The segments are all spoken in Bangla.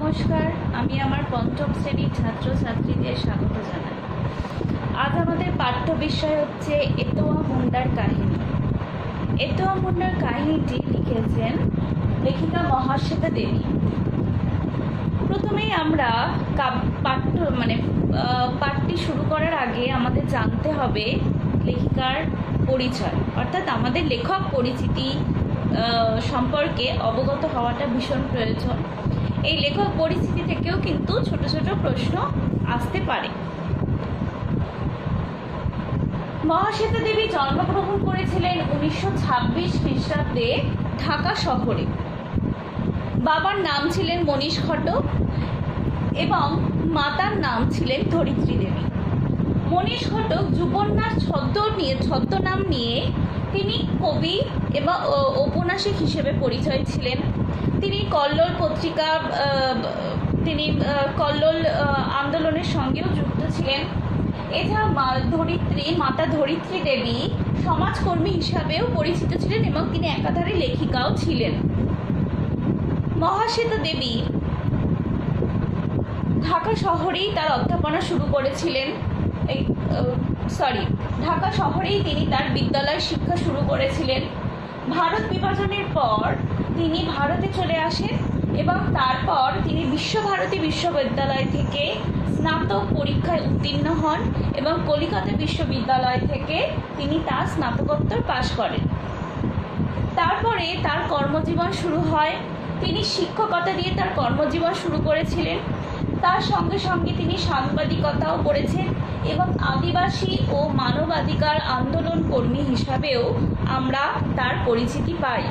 নমস্কার, আমি আমার পঞ্চম শ্রেণীর ছাত্রছাত্রীদের স্বাগত জানাই। আজ আমাদের পাঠ্য বিষয় হচ্ছে এতোয়া মুন্ডার কাহিনী। এতোয়া মুন্ডার কাহিনীটি লিখেছেন লেখিকা মহাশ্বেতা দেবী। প্রথমেই আমরা পাঠটি শুরু করার আগে আমাদের জানতে হবে লেখিকার পরিচয়, অর্থাৎ আমাদের লেখক পরিচিতি সম্পর্কে অবগত হওয়াটা ভীষণ প্রয়োজন। এই লেখক পরিচিতি থেকেও কিন্তু ছোট ছোট প্রশ্ন আসতে পারে। মহাশ্বেতা দেবী জন্মগ্রহণ করেছিলেন 1926 খ্রিস্টাব্দে ঢাকা শহরে। বাবার নাম ছিলেন মনীষ ঘটক এবং মাতার নাম ছিলেন ধরিত্রী দেবী। মনীষ ঘটক যুবন্যাস ছদ্মনাম নিয়ে তিনি কবি এবং ঔপন্যাসিক হিসেবে পরিচয় ছিলেন। তিনি কল্লোল আন্দোলনের সঙ্গেও যুক্ত ছিলেন। এছাড়া মাতা ধরিত্রী দেবী সমাজকর্মী হিসাবেও পরিচিত ছিলেন এবং তিনি একাধারে লেখিকাও ছিলেন। মহাশ্বেতা দেবী ঢাকা শহরেই তার অধ্যাপনা শুরু করেছিলেন। ঢাকা শহরেই তিনি তার বিদ্যালয় শিক্ষা শুরু করেছিলেন। ভারত বিভাজনের পর তিনি ভারতে চলে আসেন এবং তারপর তিনি বিশ্বভারতী বিশ্ববিদ্যালয় থেকে স্নাতক পরীক্ষায় উত্তীর্ণ হন এবং কলিকাতা বিশ্ববিদ্যালয় থেকে তিনি তার স্নাতকোত্তর পাশ করেন। তারপরে তার কর্মজীবন শুরু হয়। তিনি শিক্ষকতা দিয়ে তার কর্মজীবন শুরু করেছিলেন। তার সঙ্গে সঙ্গে তিনি সাংবাদিকতাও করেছেন এবং আদিবাসী ও মানবাধিকার আন্দোলন কর্মী হিসাবেও আমরা তার পরিচিতি পাই।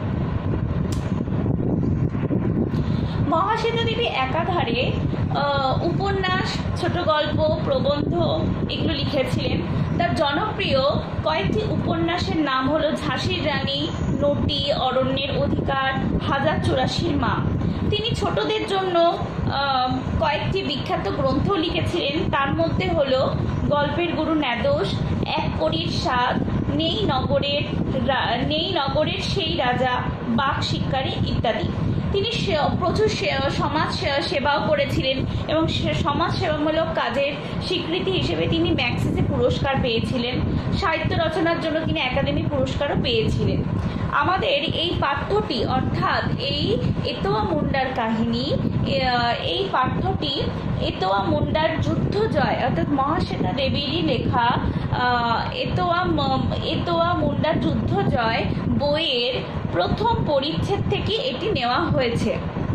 মহাশ্বেতা দেবী একাধারে উপন্যাস, ছোট গল্প, প্রবন্ধ এগুলো লিখেছিলেন। তার জনপ্রিয় কয়েকটি উপন্যাসের নাম হলো ঝাঁসির রানী, নটি, অরণ্যের অধিকার, 1084 মা। তিনি ছোটদের জন্য কয়েকটি বিখ্যাত গ্রন্থ লিখেছিলেন। তার মধ্যে হলো গল্পের গুরু ন্যাদোষ, এক কড়ির স্বাদ, নেই নগরের সেই রাজা, বাঘ শিকারী ইত্যাদি। তিনি প্রচুর সমাজ সেবাও করেছিলেন এবং সমাজ সেবামূলক কাজের স্বীকৃতি হিসেবে তিনি ম্যাগসেসে পুরস্কার পেয়েছিলেন। সাহিত্য রচনার জন্য তিনি একাডেমি পুরস্কারও পেয়েছিলেন। আমাদের এই পাঠ্যটি অর্থাৎ এই এতোয়া মুন্ডার কাহিনী, এই পাঠ্যটি এতোয়া মুন্ডার যুদ্ধ জয় অর্থাৎ মহাশ্বেতা দেবীরই লেখা এতোয়া মুন্ডার যুদ্ধ জয় বইয়ের প্রথম পরিচ্ছেদ থেকে এটি নেওয়া হয়েছে।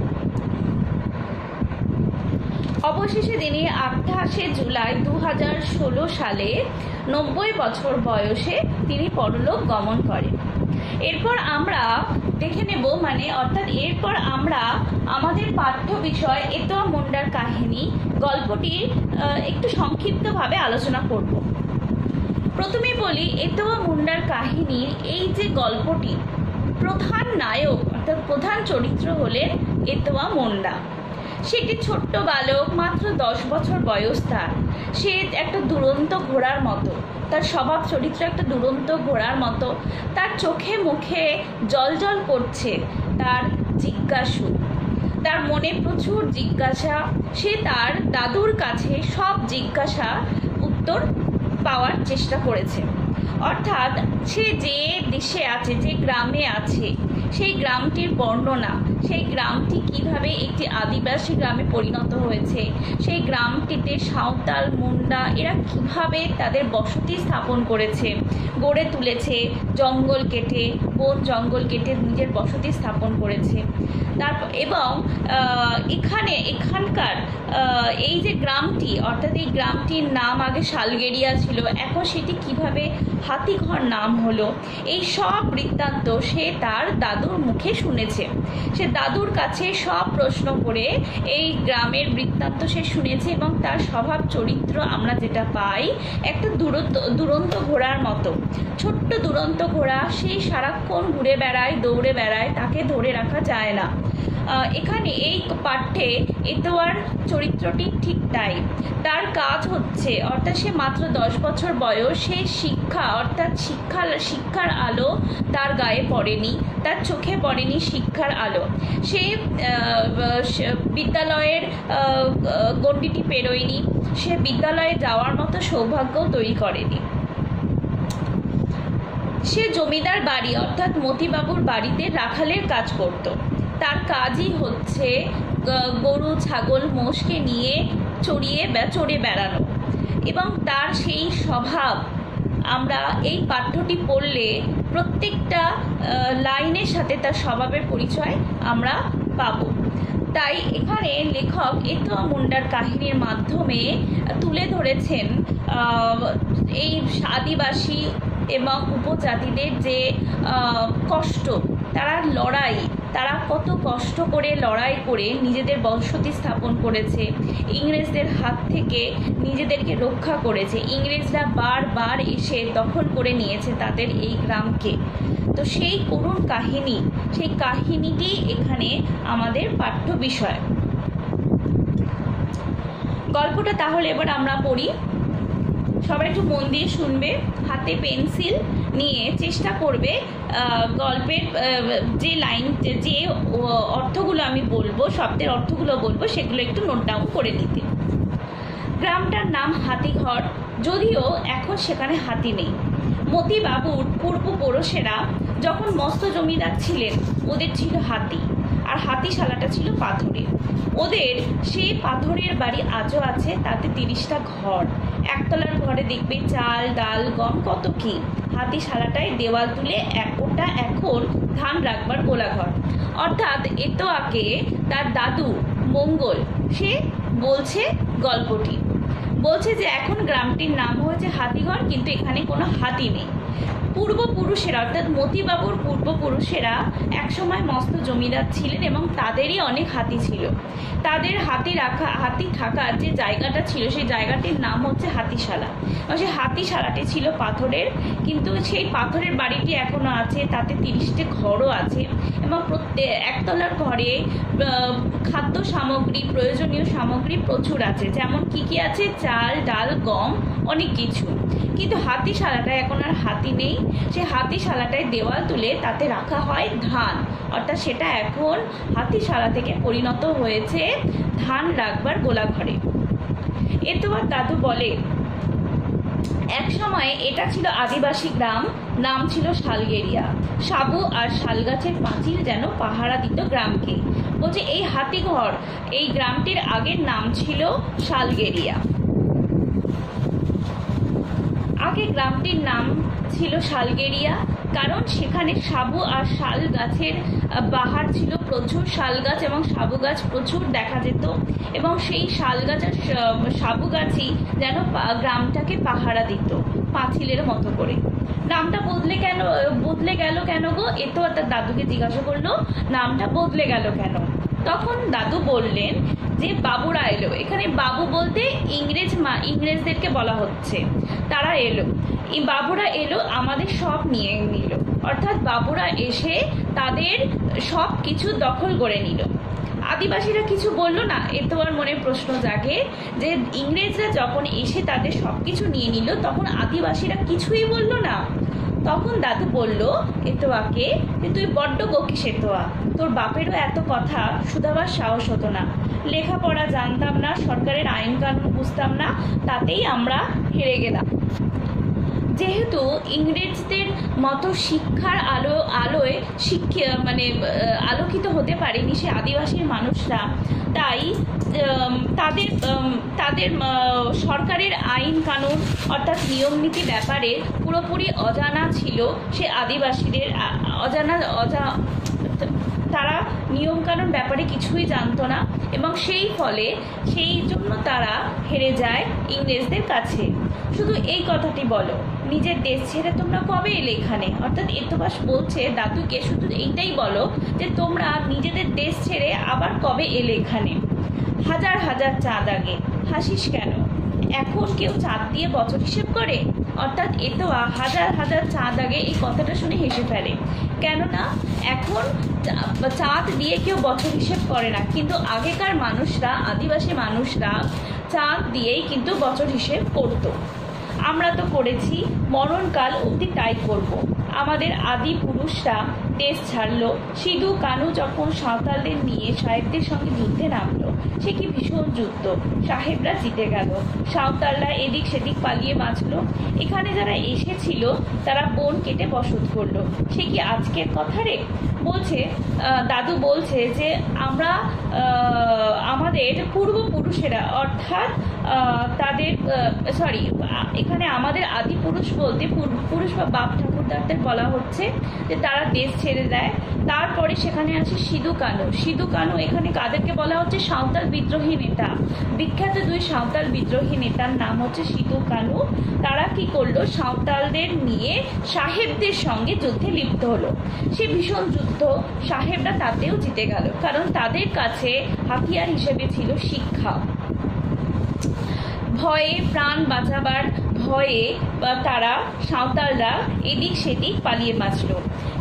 অবশেষে তিনি 28 জুলাই 2016 সালে 90 বছর বয়সে তিনি পরলোক গমন করেন। এরপর আমরা দেখে নেব এরপর আমরা আমাদের পাঠ্য বিষয় এতোয়া মুন্ডার কাহিনী গল্পটির একটু সংক্ষিপ্তভাবে আলোচনা করব। প্রথমেই বলি, এতোয়া মুন্ডার কাহিনীর এই যে গল্পটি, প্রধান নায়ক অর্থাৎ প্রধান চরিত্র হলেন এতোয়া মুন্ডা। সে একটি ছোট্ট বালক, মাত্র 10 বছর বয়স তার। সে একটা দুরন্ত ঘোড়ার মতো, তার স্বভাব চরিত্র একটা দুরন্ত ঘোড়ার মতো। তার চোখে মুখে জল করছে তার জিজ্ঞাসু, তার মনে প্রচুর জিজ্ঞাসা। সে তার দাদুর কাছে সব জিজ্ঞাসা উত্তর পাওয়ার চেষ্টা করেছে। অর্থাৎ সে যে দেশে আছে, যে গ্রামে আছে, সেই গ্রামটির বর্ণনা, সেই গ্রামটি কিভাবে একটি আদিবাসী গ্রামে পরিণত হয়েছে, সেই গ্রামটিতে সাঁওতাল, মুন্ডা এরা কিভাবে তাদের বসতি স্থাপন করেছে, গড়ে তুলেছে, বন জঙ্গল কেটে নিজের বসতি স্থাপন করেছে। এবং এখানকার এই যে গ্রামটি, অর্থাৎ এই গ্রামটির নাম আগে শালগেরিয়া ছিল, এখন সেটি কিভাবে হাতিঘর নাম হলো, এই সব বৃত্তান্ত সে তার দাদুর মুখে শুনেছে। সে দাদুর কাছে সব প্রশ্ন করে এই গ্রামের বৃত্তান্ত সে শুনেছে এবং তার স্বভাব চরিত্র আমরা যেটা পাই, একটা দুরন্ত ঘোড়ার মতো, ছোট্ট দুরন্ত ঘোড়া। সেই সারাক্ষণ ঘুরে বেড়ায়, দৌড়ে বেড়ায়, তাকে ধরে রাখা যায় না। এখানে এই পাঠ্যে এতোয়ার চরিত্রটি ঠিক তাই। তার কাজ হচ্ছে, অর্থাৎ সে মাত্র 10 বছর বয়স, সে শিক্ষা অর্থাৎ শিক্ষার আলো তার গায়ে পড়েনি, তার চোখে পড়েনি শিক্ষার আলো। সে বিদ্যালয়ের গণ্ডিটি পেরোয়নি, সে বিদ্যালয়ে যাওয়ার মতো সৌভাগ্যও তৈরি করেনি। সে জমিদার বাড়ি অর্থাৎ মতিবাবুর বাড়িতে রাখালের কাজ করত। তার কাজই হচ্ছে গরু ছাগল মোষকে নিয়ে চড়ে বেড়ানো, এবং তার সেই স্বভাব আমরা এই পাঠ্যটি পড়লে প্রত্যেকটা লাইনের সাথে তার স্বভাবের পরিচয় আমরা পাব। তাই এখানে লেখক এতোয়া মুন্ডার কাহিনীর মাধ্যমে তুলে ধরেছেন এই আদিবাসী এবং উপজাতিদের যে কষ্ট, তারা কত কষ্ট করে লড়াই করে নিজেদের বসতি স্থাপন করেছে, ইংরেজদের হাত থেকে নিজেদেরকে রক্ষা করেছে। ইংরেজরা বারবার এসে দখল করে নিয়েছে তাদের এই গ্রামকে। তো সেই করুণ কাহিনী, সেই কাহিনীটি এখানে আমাদের পাঠ্য বিষয়। গল্পটা তাহলে এবার আমরা পড়ি। সবাই একটু মন দিয়ে শুনবে, হাতে পেন্সিল নিয়ে চেষ্টা করবে গল্পের যে অর্থগুলো আমি বলবো, শব্দের অর্থগুলো বলবো, সেগুলো একটু নোট ডাউন করে নিতে। গ্রামটার নাম হাতিঘর, যদিও এখন সেখানে হাতি নেই। মতিবাবুর পূর্বপুরুষেরা যখন মস্ত জমিদার ছিলেন, ওদের ছিল হাতি, আর হাতিশালাটা ছিল পাথরের। ওদের সেই পাথরের বাড়ি আজও আছে, তাতে 30টা ঘর। একতলার ঘরে দেখবে চাল ডাল গম কত কি। হাতিশালাটায় দেওয়াল তুলে ওটা এখন ধান রাখবার গোলাঘর। অর্থাৎ এতোয়াকে তার দাদু মঙ্গল সে বলছে গল্পটি, বলছে যে এখন গ্রামটির নাম হয়েছে হাতিঘর, কিন্তু এখানে কোনো হাতি নেই। পূর্বপুরুষেরা অর্থাৎ মতিবাবুর পূর্বপুরুষেরা একসময় মস্ত জমিদার ছিলেন এবং তাদেরই অনেক হাতি ছিল। তাদের হাতি থাকার যে জায়গাটা ছিল, সেই জায়গাটির নাম হচ্ছে হাতিশালা। সেই হাতিশালাটি ছিল পাথরের, কিন্তু সেই পাথরের বাড়িটি এখনো আছে, তাতে 30টি ঘরও আছে, এবং একতলার ঘরে খাদ্য সামগ্রী, প্রয়োজনীয় সামগ্রী প্রচুর আছে। যেমন কি আছে, চাল ডাল গম অনেক কিছু। কিন্তু হাতিশালাটায় এখন আর হাতি নেই। সে হাতিশালাটায় দেওয়াল তুলে তাতে রাখা হয় ধান, অর্থাৎ সেটা এখন হাতিশালা থেকে পরিণত হয়েছে ধান রাখবার গোলাঘরে। এতবার দাদু বলে, এক সময় এটা ছিল আদিবাসী গ্রাম, নাম ছিল শালগেরিয়া। সাবু আর শালগাছের পাঁচিল যেন পাহারা দিত গ্রামকে। বলছে এই হাতিঘর, এই গ্রামটির আগের নাম ছিল শালগেরিয়া। আগে গ্রামটির নাম ছিল শালগেরিয়া, কারণ সেখানে সাবু আর শাল গাছের বাহার ছিল প্রচুর। শাল গাছ এবং সাবু গাছ প্রচুর দেখা যেত, এবং সেই শাল গাছ আর সাবু গাছই যেন গ্রামটাকে পাহারা দিত পাঁচিলের মতো করে। নামটা বদলে গেল কেন গো? এতো তার দাদুকে জিজ্ঞাসা করলো, নামটা বদলে গেল কেন? তখন দাদু বললেন যে বাবুরা এলো। এখানে বাবু বলতে ইংরেজদেরকে বলা হচ্ছে। তারা এলো, এই বাবুরা এলো, আমাদের সব নিয়ে নিল। অর্থাৎ বাবুরা এসে তাদের সব কিছু দখল করে নিল। আদিবাসীরা কিছু বলল না। এতবার মনে প্রশ্ন জাগে যে ইংরেজরা যখন এসে তাদের সব কিছু নিয়ে নিল, তখন আদিবাসীরা কিছুই বলল না। তখন দাদু বলল এতোয়াকে যে তুই বড্ড বকিস এতোয়া, তোর বাপেরও এত কথা শুধাবার সাহস হতো না। লেখাপড়া জানতাম না, সরকারের আইন কানুন বুঝতাম না, তাতেই আমরা হেরে গেলাম। যেহেতু ইংরেজদের মতো শিক্ষার আলোয় আলোকিত হতে পারেনি সে আদিবাসীর মানুষরা, তাই তাদের সরকারের আইন কানুন অর্থাৎ নিয়ম নীতি ব্যাপারে পুরোপুরি অজানা ছিল সে আদিবাসীদের। তারা নিয়মকানুন ব্যাপারে কিছুই জানতো না, এবং সেই জন্য তারা হেরে যায় ইংরেজদের কাছে। শুধু এই কথাটি বলো, নিজের দেশ ছেড়ে তোমরা কবে এলে এখানে? অর্থাৎ এতবাস বলছে দাদুকে, শুধু এইটাই বলো যে তোমরা নিজেদের দেশ ছেড়ে আবার কবে এলে এখানে? হাজার হাজার চাঁদ আগে। হাসিস কেন? এখন কেউ চাঁদ দিয়ে বছর হিসেব করে? অর্থাৎ এতোয়া হাজার হাজার চাঁদ আগে এই কথাটা শুনে হেসে ফেলে, কেননা এখন চাঁদ দিয়ে কেউ বছর হিসেব করে না, কিন্তু আগেকার মানুষরা, আদিবাসী মানুষরা চাঁদ দিয়েই কিন্তু বছর হিসেব করতো। আমরা তো করেছি, মরণকাল অবধি তাই করব। আমাদের আদি পুরুষরা দেশ ছাড়লো, সিধু কানু যখন সাঁওতালদের নিয়ে সাহেবদের সঙ্গে যুদ্ধে নামলো, সে কি ভীষণ যুদ্ধ, সাহেবরা জিতে গেল, সাঁওতালরা এদিক সেদিক পালিয়ে বাঁচলো। এখানে যারা এসেছিল তারা বন কেটে বসত করলো, সে কি আজকের কথা রে? বলছে, দাদু বলছে যে আমরা আমাদের পূর্বপুরুষেরা, অর্থাৎ তাদের এখানে আমাদের আদি পুরুষ বলতে পূর্বপুরুষ বা বাপ ঠাকুরদারদের বলা হচ্ছে যে তারা দেশ ছেড়ে দেয়। তারপরে সেখানে আছে সিধু কানু। সিধু কানু এখানে কাদেরকে বলা হচ্ছে? সাঁওতাল বিদ্রোহী নেতা, বিখ্যাত দুই সাঁওতাল বিদ্রোহী নেতার নাম হচ্ছে সিধু কানু। তারা কি করলো? সাঁওতালদের নিয়ে সাহেবদের সঙ্গে যুদ্ধে লিপ্ত হলো। সে ভীষণ যুদ্ধ, সাহেবরা তাতেও জিতে গেল, কারণ তাদের কাছে হাতিয়ার হিসেবে ছিল শিক্ষা। ভয়ে, প্রাণ বাঁচাবার ভয়ে তারা সাঁওতালরা এদিক সেদিক পালিয়ে বাঁচলো।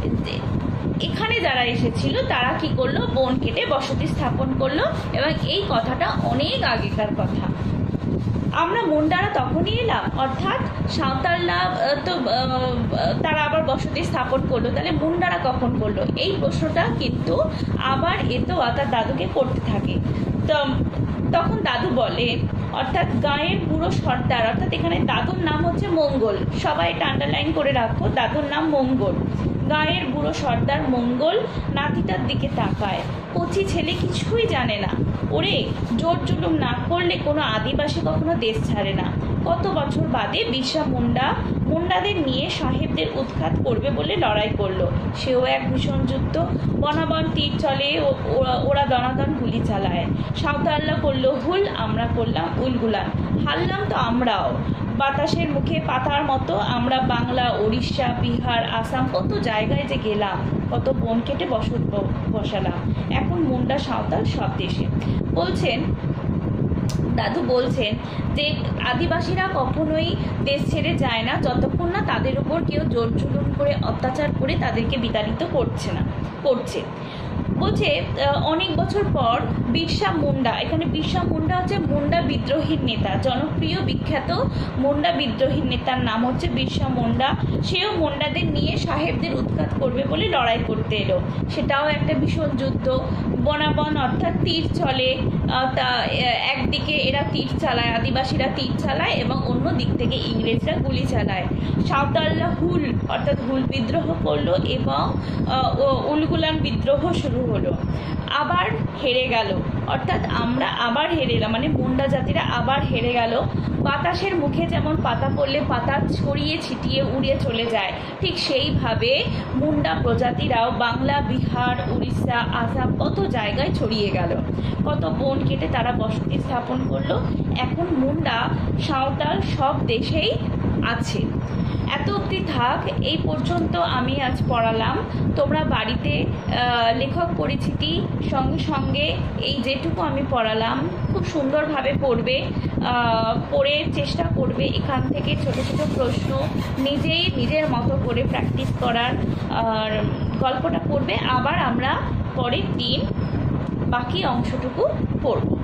এখানে যারা এসেছিল তারা কি করলো? বন কেটে বসতি স্থাপন করলো, এবং এই কথাটা অনেক আগেকার কথা। আমরা মুন্ডারা তখনই এলাম, অর্থাৎ সাঁওতালরা তো তারা আবার বসতি স্থাপন করলো, তাহলে মুন্ডারা কখন করলো? এই প্রশ্নটা কিন্তু আবার এতোয়া তার দাদুকে করতে থাকে। তো তখন দাদু বলে, অর্থাৎ গাঁয়ের বুড়ো সর্দার, অর্থাৎ এখানে দাদুর নাম হচ্ছে মঙ্গল, সবাই এটা আন্ডারলাইন করে রাখো, দাদুর নাম মঙ্গল। গাঁয়ের বুড়ো সর্দার মঙ্গল নাতিটার দিকে তাকায়, কচি ছেলে কিছুই জানে না। ওরে, জোর জুলুম না করলে কোনো আদিবাসী কখনো দেশ ছাড়ে না। কত বছর বাদে বিরসা মুন্ডা মুন্ডাদের নিয়ে সাহেবদের উৎখাত করবে বলে লড়াই করলো, সেও এক ভীষণ যুদ্ধ। বনাবন তীর চলে, ওরা দনাদন গুলি চালায়। সাঁওতালরা করলো হুল, আমরা করলাম উলগুলান, হারলাম তো আমরাও। বাতাসের মুখে পাতার মতো আমরা বাংলা, উড়িষ্যা, বিহার, আসাম, কত জায়গায় যে গেলাম, কত বন কেটে বসালাম। এখন মুন্ডা সাঁওতাল সব দেশে। বলছেন, দাদু বলছেন যে আদিবাসীরা কখনোই দেশ ছেড়ে যায় না যতক্ষণ না তাদের উপর কেউ জোর জুলুম করে, অত্যাচার করে তাদেরকে বিতাড়িত করছে। বলছে অনেক বছর পর বিরসা মুন্ডা, এখানে বিরসা মুন্ডা হচ্ছে মুন্ডা বিদ্রোহীর নেতা, জনপ্রিয় বিখ্যাত মুন্ডা বিদ্রোহীর নেতার নাম হচ্ছে বিরসা মুন্ডা। সেও মুন্ডাদের নিয়ে সাহেবদের উৎখাত করবে বলে লড়াই করতে এলো, সেটাও একটা ভীষণ যুদ্ধ। বনাবন, অর্থাৎ তীর চলে, তা একদিকে এরা তীর চালায়, আদিবাসীরা তীর চালায়, এবং অন্য দিক থেকে ইংরেজরা গুলি চালায়। সাঁওতালরা হুল, অর্থাৎ হুল বিদ্রোহ করলো, এবং উলগুলান বিদ্রোহ শুরু হলো। আবার হেরে গেল, অর্থাৎ আমরা আবার হেরে এলাম, মানে মুন্ডা জাতিরা আবার হেরে গেল। বাতাসের মুখে যেমন পাতা পড়লে পাতা ছড়িয়ে ছিটিয়ে উড়িয়ে চলে যায়, ঠিক সেইভাবে মুন্ডা প্রজাতিরাও বাংলা, বিহার, উড়িষ্যা, আসাম, কত জায়গায় ছড়িয়ে গেল। কত বন কেটে তারা বসতি স্থাপন করলো। এখন মুন্ডা সাঁওতাল সব দেশেই আছে। এত অবধি থাক, এই পর্যন্ত আমি আজ পড়ালাম। তোমরা বাড়িতে লেখক পরিচিতি সঙ্গে সঙ্গে এই যেটুকু আমি পড়ালাম খুব সুন্দরভাবে পড়বে, পড়ে চেষ্টা করবে এখান থেকে ছোট ছোট প্রশ্ন নিজের মতো করে প্র্যাকটিস করার, আর গল্পটা পড়বে। আবার আমরা পরের দিন বাকি অংশটুকু পড়ব।